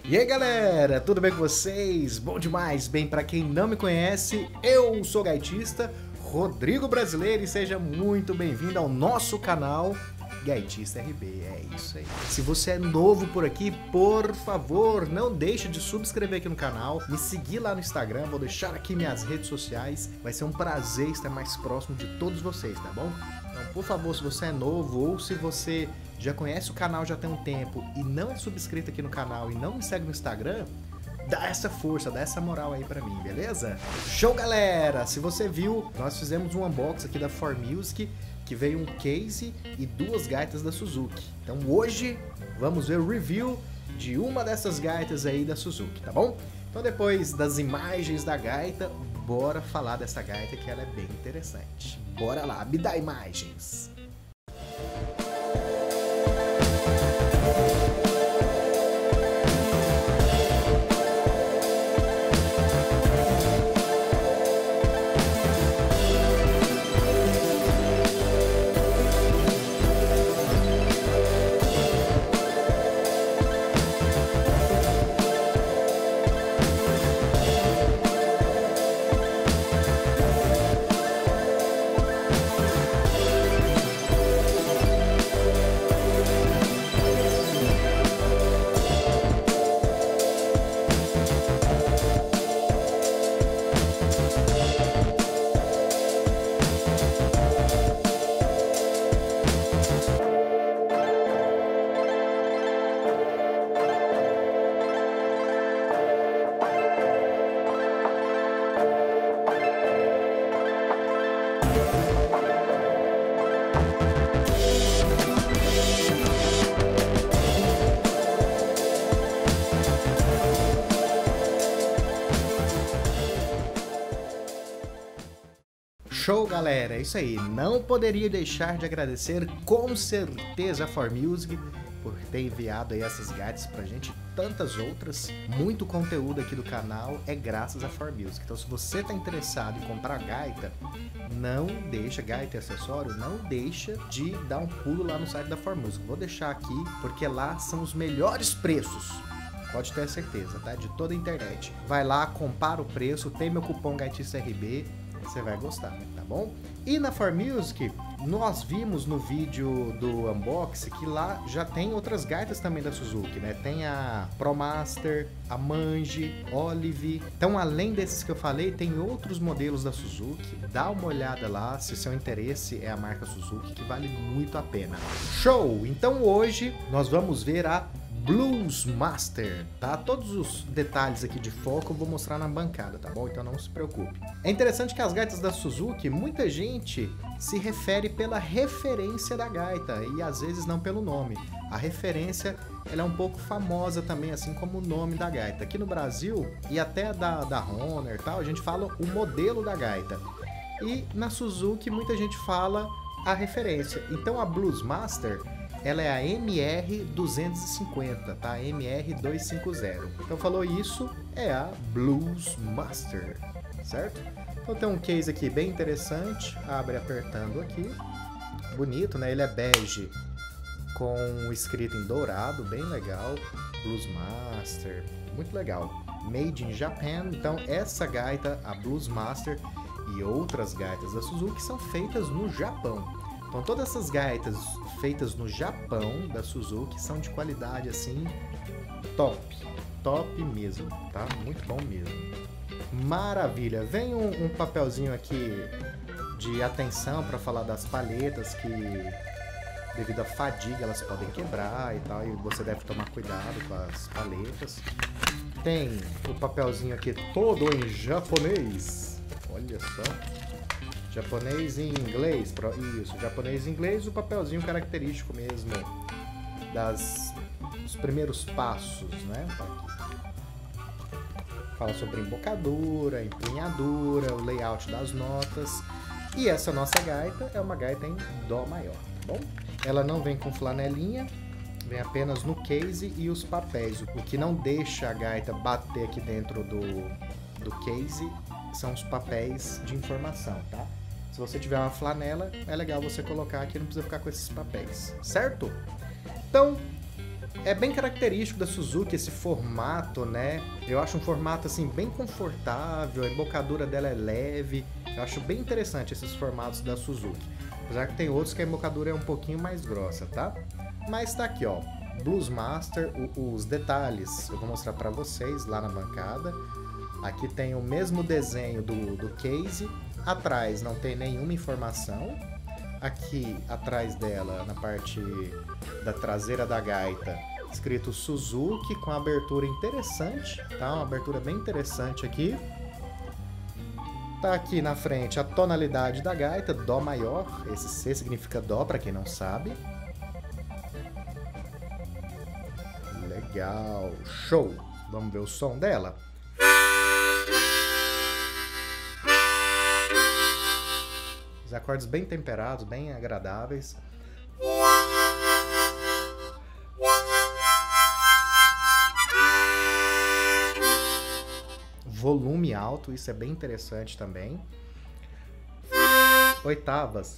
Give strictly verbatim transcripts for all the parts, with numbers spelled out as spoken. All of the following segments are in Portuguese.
E aí galera, tudo bem com vocês? Bom demais! Bem, pra quem não me conhece, eu sou o gaitista Rodrigo Brasileiro e seja muito bem-vindo ao nosso canal Gaitista R B, é isso aí. Se você é novo por aqui, por favor, não deixe de subscrever aqui no canal, me seguir lá no Instagram, vou deixar aqui minhas redes sociais, vai ser um prazer estar mais próximo de todos vocês, tá bom? Então, por favor, se você é novo ou se você já conhece o canal já tem um tempo e não é subscrito aqui no canal e não me segue no Instagram, dá essa força, dá essa moral aí pra mim, beleza? Show, galera! Se você viu, nós fizemos um unboxing aqui da For Music, que veio um case e duas gaitas da Suzuki. Então hoje vamos ver o review de uma dessas gaitas aí da Suzuki, tá bom? Então depois das imagens da gaita, bora falar dessa gaita que ela é bem interessante. Bora lá, me dá imagens! Show, galera, é isso aí, não poderia deixar de agradecer com certeza a For Music por ter enviado aí essas gaitas pra gente e tantas outras. Muito conteúdo aqui do canal é graças a For Music, então se você tá interessado em comprar gaita, não deixa, gaita e acessório, não deixa de dar um pulo lá no site da For Music. Vou deixar aqui porque lá são os melhores preços. Pode ter certeza, tá? De toda a internet. Vai lá, compara o preço, tem meu cupom Gaitista R B, você vai gostar, tá bom? E na For Music, nós vimos no vídeo do unboxing que lá já tem outras gaitas também da Suzuki, né? Tem a ProMaster, a Manji, Olive. Então, além desses que eu falei, tem outros modelos da Suzuki. Dá uma olhada lá, se seu interesse é a marca Suzuki, que vale muito a pena. Show! Então hoje nós vamos ver a Bluesmaster, tá? Todos os detalhes aqui de foco eu vou mostrar na bancada, tá bom? Então não se preocupe. É interessante que as gaitas da Suzuki, muita gente se refere pela referência da gaita e às vezes não pelo nome. A referência, ela é um pouco famosa também, assim como o nome da gaita. Aqui no Brasil, e até da, da Honor e tal, a gente fala o modelo da gaita. E na Suzuki, muita gente fala a referência. Então a Bluesmaster, ela é a M R duzentos e cinquenta, tá? M R duzentos e cinquenta. Então falou isso, é a Bluesmaster, certo? Então tem um case aqui bem interessante, abre apertando aqui. Bonito, né? Ele é bege com escrito em dourado, bem legal. Bluesmaster, muito legal. Made in Japan, então essa gaita, a Bluesmaster e outras gaitas da Suzuki são feitas no Japão. Então todas essas gaitas feitas no Japão da Suzuki são de qualidade assim top, top mesmo, tá? Muito bom mesmo. Maravilha! Vem um, um papelzinho aqui de atenção para falar das palhetas que devido à fadiga elas podem quebrar e tal, e você deve tomar cuidado com as palhetas. Tem o papelzinho aqui todo em japonês, olha só. Japonês e inglês, isso, japonês e inglês, o papelzinho característico mesmo das, dos primeiros passos, né? Fala sobre embocadura, empunhadura, o layout das notas. E essa nossa gaita é uma gaita em dó maior, tá bom? Ela não vem com flanelinha, vem apenas no case e os papéis. O que não deixa a gaita bater aqui dentro do, do case são os papéis de informação, tá? Se você tiver uma flanela, é legal você colocar aqui, não precisa ficar com esses papéis, certo? Então, É bem característico da Suzuki esse formato, né? Eu acho um formato assim bem confortável, a embocadura dela é leve. Eu acho bem interessante esses formatos da Suzuki. Apesar que tem outros que a embocadura é um pouquinho mais grossa, tá? Mas tá aqui, ó, Bluesmaster, o, os detalhes eu vou mostrar pra vocês lá na bancada. Aqui tem o mesmo desenho do, do case, atrás não tem nenhuma informação. Aqui atrás dela, na parte da traseira da gaita, escrito Suzuki, com abertura interessante, tá? Uma abertura bem interessante aqui. Tá aqui na frente a tonalidade da gaita, Dó maior, esse C significa Dó, para quem não sabe. Legal, show! Vamos ver o som dela? Os acordes bem temperados, bem agradáveis. Volume alto, isso é bem interessante também. Oitavas.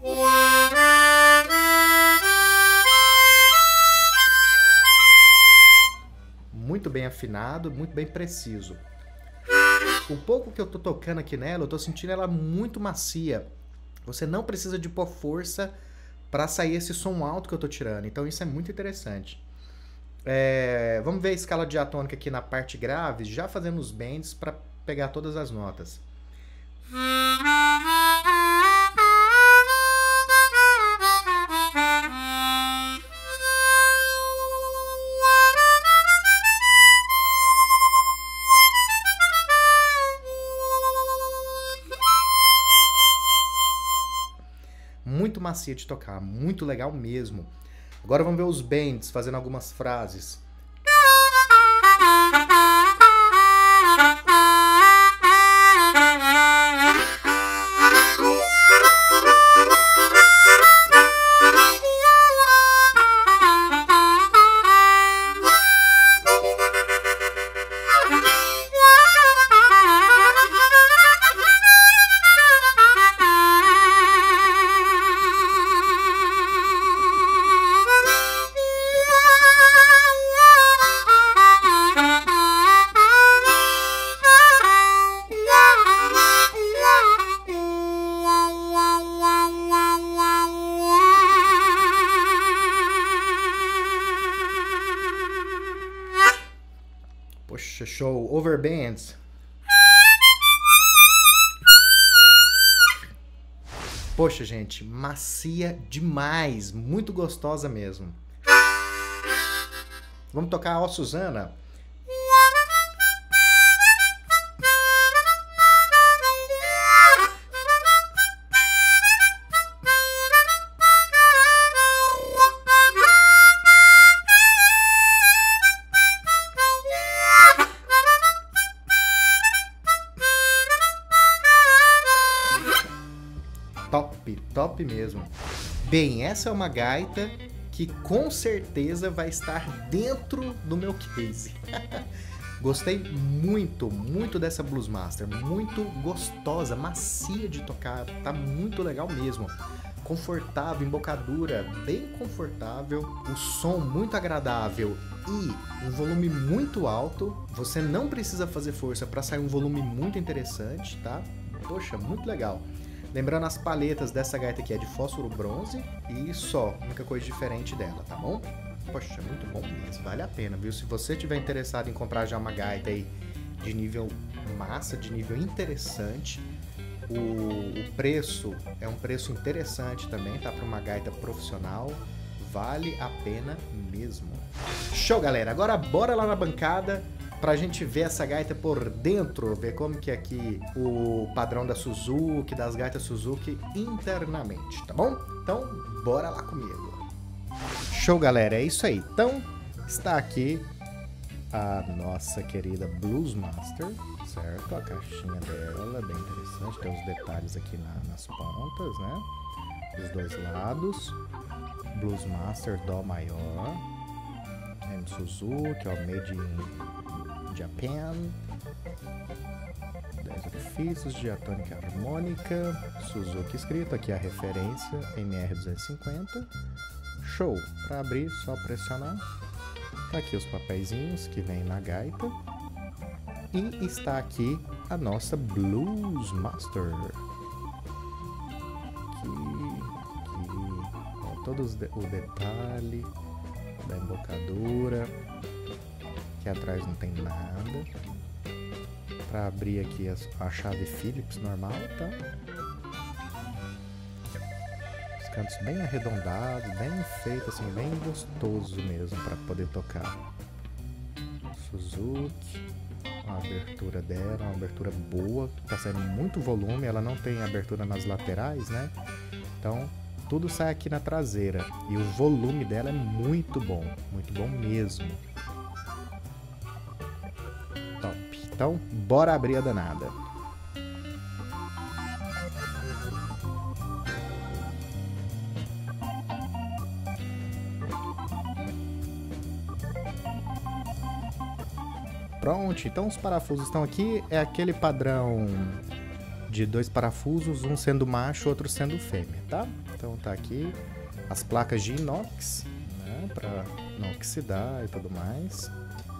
Muito bem afinado, muito bem preciso. O pouco que eu tô tocando aqui nela, eu tô sentindo ela muito macia. Você não precisa de pôr força para sair esse som alto que eu tô tirando. Então isso é muito interessante. É, vamos ver a escala diatônica aqui na parte grave, já fazendo os bends para pegar todas as notas. Muito macia de tocar, muito legal mesmo. Agora vamos ver os bends, fazendo algumas frases. Poxa, show. Overbands. Poxa, gente, macia demais. Muito gostosa mesmo. Vamos tocar Ó Suzana. Top, top mesmo. Bem, essa é uma gaita que com certeza vai estar dentro do meu case. Gostei muito, muito dessa Bluesmaster. Muito gostosa, macia de tocar. Tá muito legal mesmo. Confortável, embocadura bem confortável. O som muito agradável e um volume muito alto. Você não precisa fazer força para sair um volume muito interessante, tá? Poxa, muito legal. Lembrando, as paletas dessa gaita aqui é de fósforo bronze e só, a única coisa diferente dela, tá bom? Poxa, muito bom mesmo, vale a pena, viu? Se você tiver interessado em comprar já uma gaita aí de nível massa, de nível interessante, o, o preço é um preço interessante também, tá? Para uma gaita profissional, vale a pena mesmo. Show, galera! Agora bora lá na bancada pra gente ver essa gaita por dentro, ver como que é aqui o padrão da Suzuki, das gaitas Suzuki internamente, tá bom? Então, bora lá comigo. Show, galera, é isso aí. Então, está aqui a nossa querida Bluesmaster, certo? A caixinha dela é bem interessante, tem os detalhes aqui na, nas pontas, né? Dos dois lados. Bluesmaster Dó maior. M Suzuki, ó, Made in Japan, dez orifícios, diatônica harmônica, Suzuki escrito, aqui a referência, M R duzentos e cinquenta. Show! Para abrir, só pressionar. Tá aqui os papeizinhos que vem na gaita. E está aqui a nossa Blues Master. Aqui, aqui, ó, todos de, o detalhe da embocadura. Aqui atrás não tem nada. Para abrir aqui a, a chave Phillips normal, tá? Os cantos bem arredondados, bem feito, assim, bem gostoso mesmo para poder tocar. Suzuki, a abertura dela, uma abertura boa, tá saindo muito volume, ela não tem abertura nas laterais, né? Então tudo sai aqui na traseira e o volume dela é muito bom, muito bom mesmo. Então, bora abrir a danada. Pronto, então os parafusos estão aqui. É aquele padrão de dois parafusos, um sendo macho, outro sendo fêmea, tá? Então tá aqui as placas de inox, né, para não oxidar e tudo mais.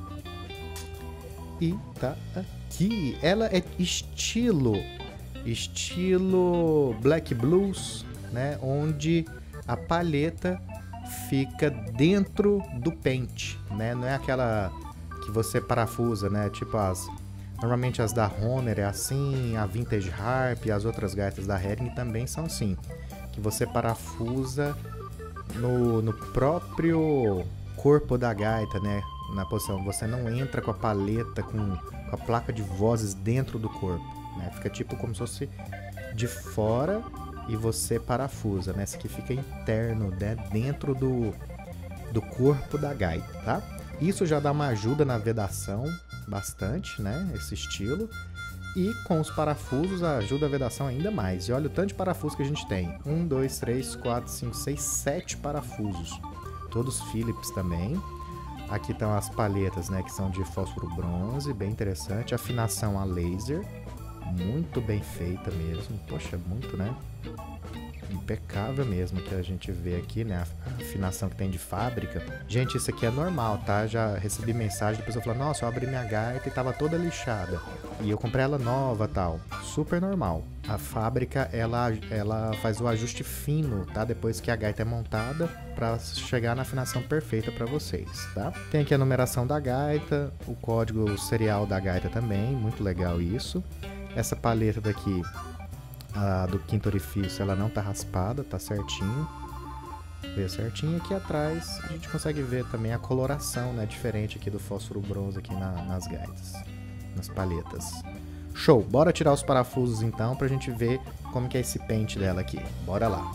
E tá aqui. Ela é estilo estilo Black Blues, né? Onde a palheta fica dentro do pente, né? Não é aquela que você parafusa, né? Tipo as... Normalmente as da Hohner é assim, a Vintage Harp e as outras gaitas da Hering também são assim. Que você parafusa no, no próprio corpo da gaita, né? Na posição, você não entra com a paleta, com, com a placa de vozes dentro do corpo, né? Fica tipo como se fosse de fora e você parafusa, né? Esse aqui fica interno, né? Dentro do, do corpo da gaita, tá? Isso já dá uma ajuda na vedação, bastante, né? Esse estilo. E com os parafusos ajuda a vedação ainda mais. E olha o tanto de parafusos que a gente tem. Um, dois, três, quatro, cinco, seis, sete parafusos. Todos Phillips também. Aqui estão as palhetas, né, que são de fósforo bronze, bem interessante. Afinação a laser, muito bem feita mesmo. Poxa, muito, né? Impecável mesmo que a gente vê aqui, né? A afinação que tem de fábrica. Gente, isso aqui é normal, tá? Já recebi mensagem da pessoa falando, nossa, eu abri minha gaita e tava toda lixada. E eu comprei ela nova, tal. Super normal. A fábrica, ela, ela faz o ajuste fino, tá? Depois que a gaita é montada, para chegar na afinação perfeita para vocês, tá? Tem aqui a numeração da gaita, o código serial da gaita também, muito legal isso. Essa palheta daqui, a do quinto orifício, ela não tá raspada, tá certinho. Vê certinho. Aqui atrás a gente consegue ver também a coloração, né, diferente aqui do fósforo bronze aqui na, nas gaitas, nas palhetas. Show! Bora tirar os parafusos então pra gente ver como que é esse pente dela aqui. Bora lá!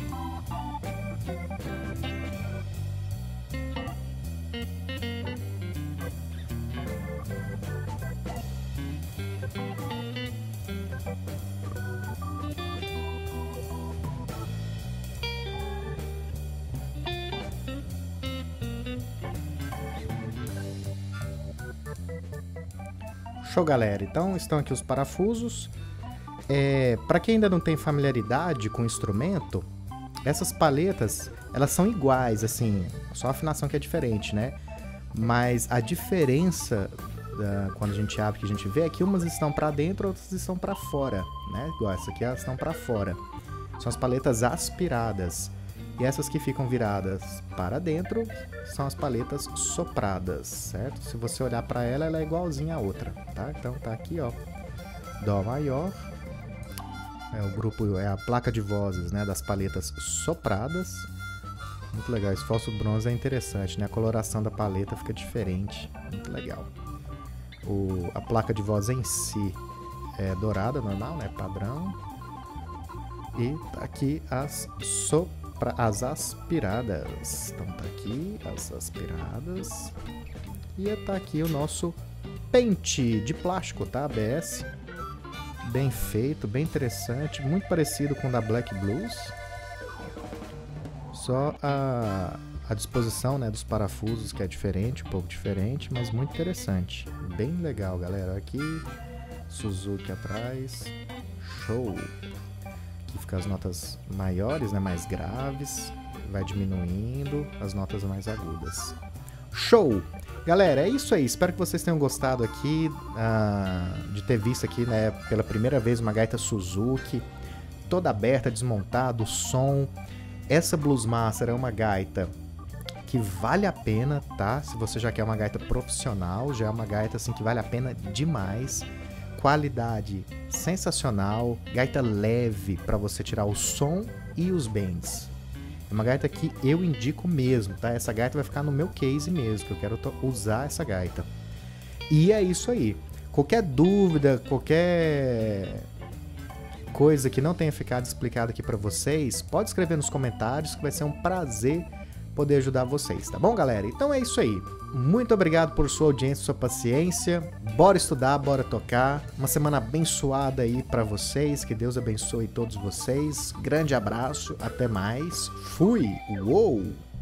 Show, galera! Então estão aqui os parafusos. É, para quem ainda não tem familiaridade com o instrumento, essas paletas, elas são iguais, assim, só a afinação que é diferente, né? Mas a diferença, uh, quando a gente abre, que a gente vê, é que umas estão para dentro, outras estão para fora, né? Igual essa aqui, elas estão para fora. São as paletas aspiradas. E essas que ficam viradas para dentro são as paletas sopradas, certo? Se você olhar para ela, ela é igualzinha a outra, tá? Então tá aqui, ó, Dó maior. É o grupo, é a placa de vozes, né, das paletas sopradas. Muito legal, esse fósforo bronze é interessante, né? A coloração da paleta fica diferente, muito legal. O, a placa de voz em si é dourada, normal, né? Padrão. E tá aqui as sopradas. Para as aspiradas. Então tá aqui as aspiradas. E tá aqui o nosso pente de plástico, tá? A B S. Bem feito, bem interessante. Muito parecido com o da Black Blues. Só a, a disposição, né, dos parafusos que é diferente, um pouco diferente, mas muito interessante. Bem legal, galera. Aqui, Suzuki atrás. Show! Fica as notas maiores, né, mais graves, vai diminuindo as notas mais agudas. Show! Galera, é isso aí. Espero que vocês tenham gostado aqui uh, de ter visto aqui, né, pela primeira vez uma gaita Suzuki, toda aberta, desmontada, o som. Essa Bluesmaster é uma gaita que vale a pena, tá? Se você já quer uma gaita profissional, já é uma gaita assim que vale a pena demais. Qualidade sensacional, gaita leve para você tirar o som e os bends. É uma gaita que eu indico mesmo, tá? Essa gaita vai ficar no meu case mesmo, que eu quero usar essa gaita. E é isso aí. Qualquer dúvida, qualquer coisa que não tenha ficado explicado aqui para vocês, pode escrever nos comentários que vai ser um prazer poder ajudar vocês, tá bom, galera? Então é isso aí. Muito obrigado por sua audiência, sua paciência. Bora estudar, bora tocar. Uma semana abençoada aí para vocês. Que Deus abençoe todos vocês. Grande abraço, até mais. Fui! Uou!